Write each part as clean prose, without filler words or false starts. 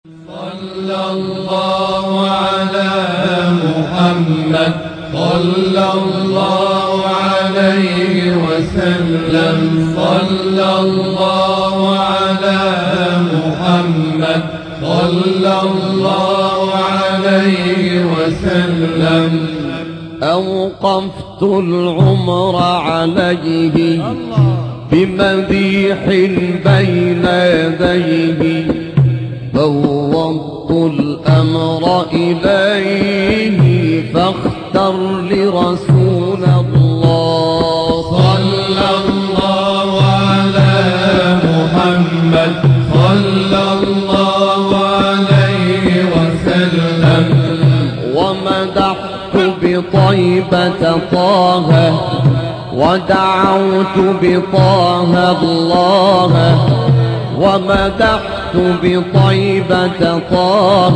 صلى الله على محمد صلى الله عليه وسلم. صلى الله على محمد صلى الله عليه وسلم. أوقفت العمر عليه بمديح بين يديه، فوضت الأمر إليه فاختر لرسول الله. صلى الله على محمد صلى الله عليه وسلم. ومدحت بطيبة طه ودعوت بطه الله، ومدحت بطيبة طه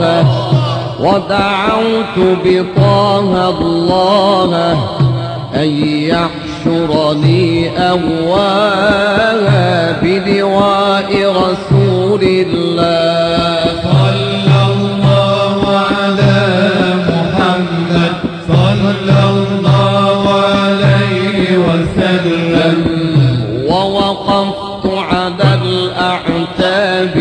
ودعوت بطه الله، أن يحشرني أهواها بلواء رسول الله. صلى الله على محمد صلى الله عليه وسلم. ووقفت على الأعتاب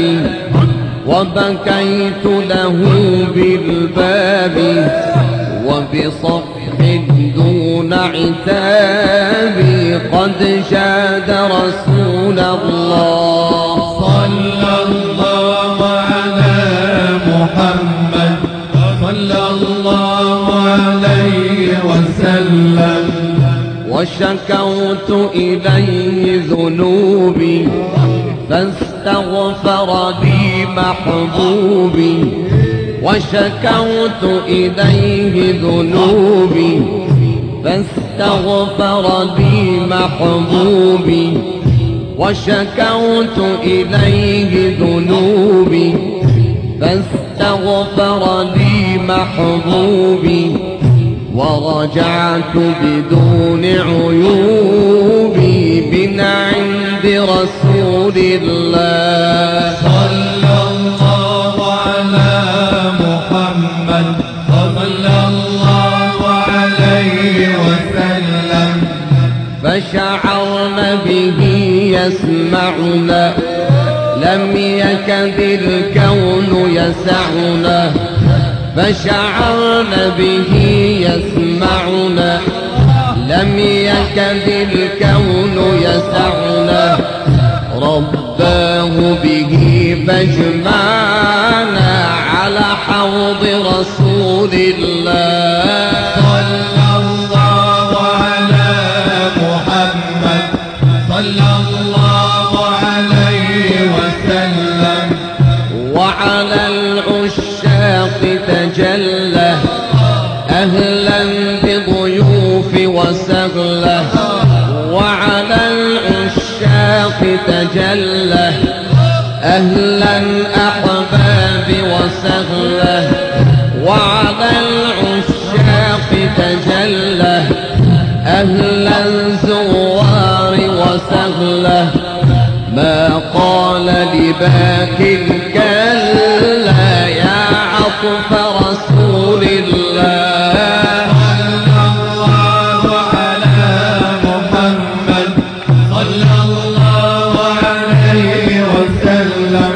وبكيت له بالباب، وبصفح دون عتاب قد جاد رسول الله. صلى الله على محمد صلى الله عليه وسلم. وشكوت إليه ذنوبي فاستغفر لي محبوبي، وشكوت إليه ذنوبي فاستغفر لي محبوبي، وشكوت إليه ذنوبي فاستغفر لي محبوبي، ورجعت بدون عيوبي من عند رسول الله. صلى الله على محمد صلى الله عليه وسلم. فشعرن به يسمعنا، لم يكد الكون يسعنا، فشعرن به يسمعنا، لم يكد الكون يسعنا، رباه به فاجمعنا على حوض رسول الله. صلى الله على محمد صلى الله عليه وسلم. وعلى العشاق تجلى أهلا بضيوف وسهلا، وعلى العشاق تجلى أهلا أحباب وسهلا، وعلى العشاق تجلى أهلا زوار وسهلا، ما قال لباك كلا يا عطف رسول الله. صلى الله على محمد صلى الله عليه وسلم.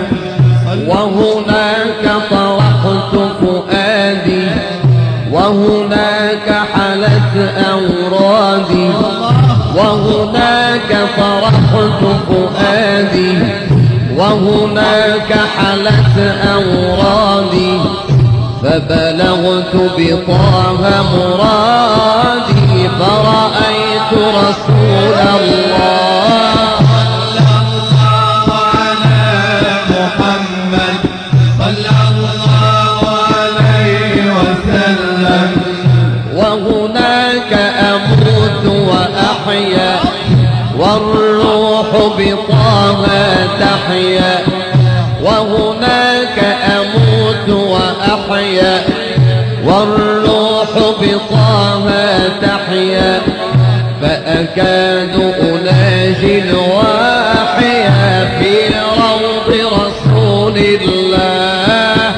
وهناك طرحت فؤادي، وهناك حلت أورادي، وهناك طرحت فؤادي، وهناك حلت أورادي، فبلغت بطه مرادي فرأيت رسول الله. صلى الله على محمد صلى الله عليه وسلم. وهناك أموت وأحيا، والروح بطه تحيا، وهناك أموت وأحيا، والروح بطه تحيا، فأكاد أناجي الواحيا في روض رسول الله.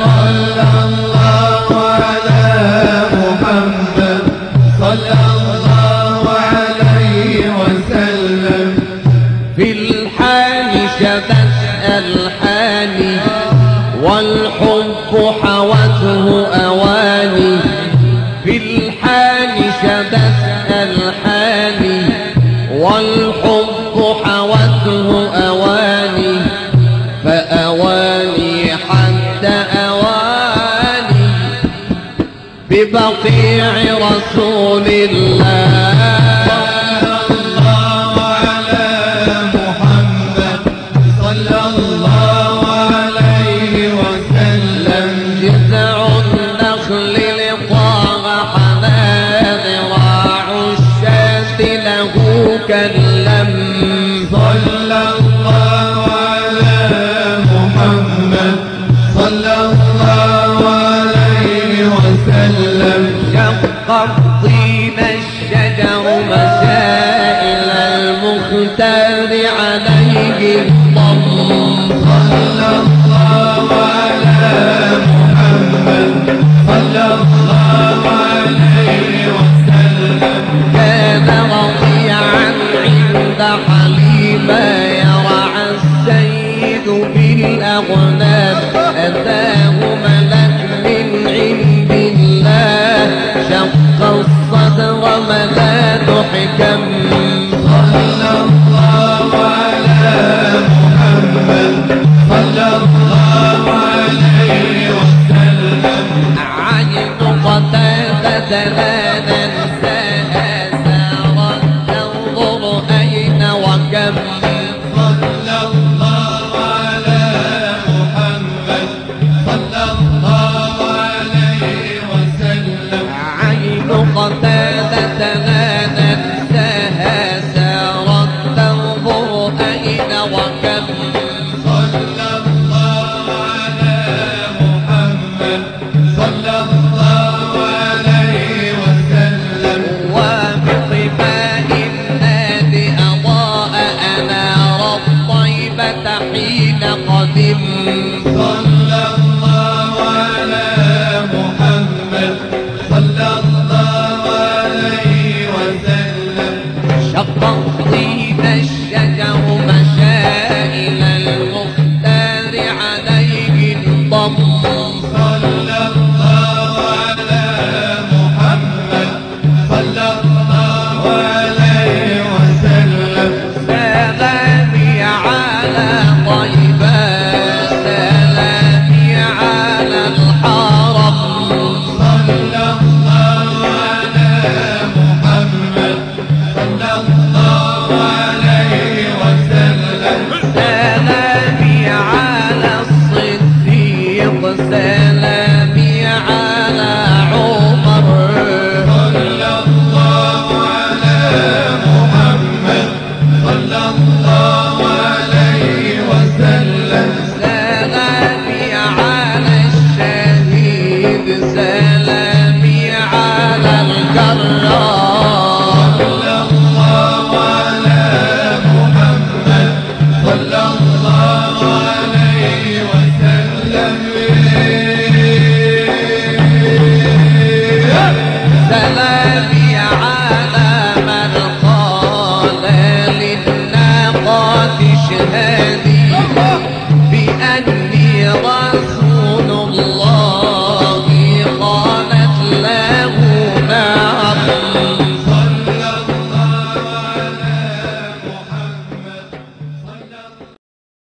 والحب حوته أواني في الحال شبث الحال والحب حوته أواني فأواني حتى أواني ببقيع رسول الله